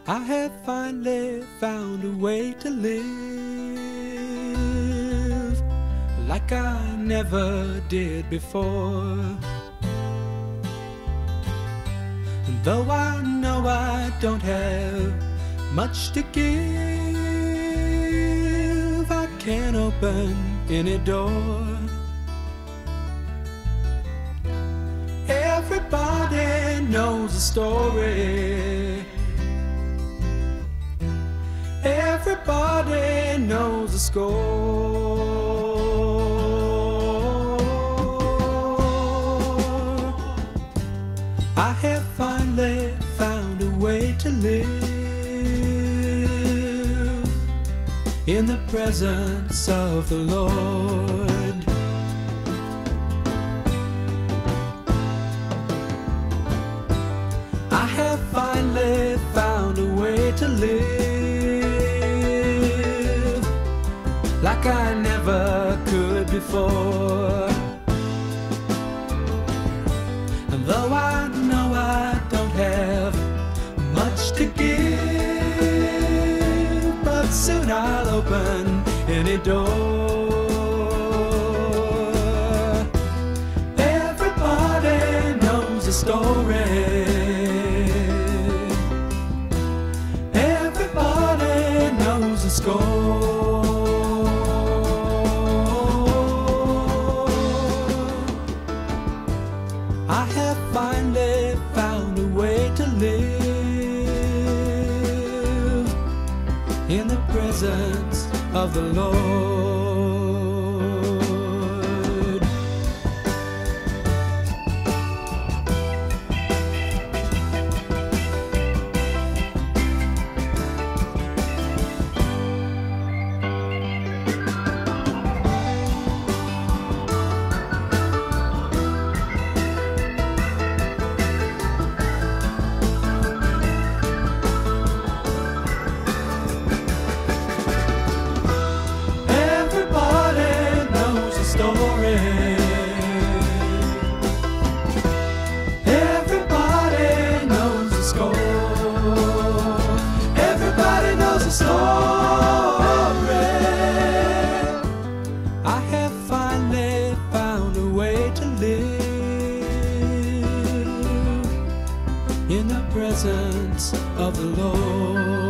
I have finally found a way to live like I never did before. And though I know I don't have much to give, I can't open any door. Everybody knows a story. Everybody knows the score. I have finally found a way to live in the presence of the Lord. I have finally found a way to live like I never could before. And though I know I don't have much to give, but soon I'll open any door. Everybody knows a story. Everybody knows a score. I have finally found a way to live in the presence of the Lord. Everybody knows the score. Everybody knows the story. I have finally found a way to live in the presence of the Lord.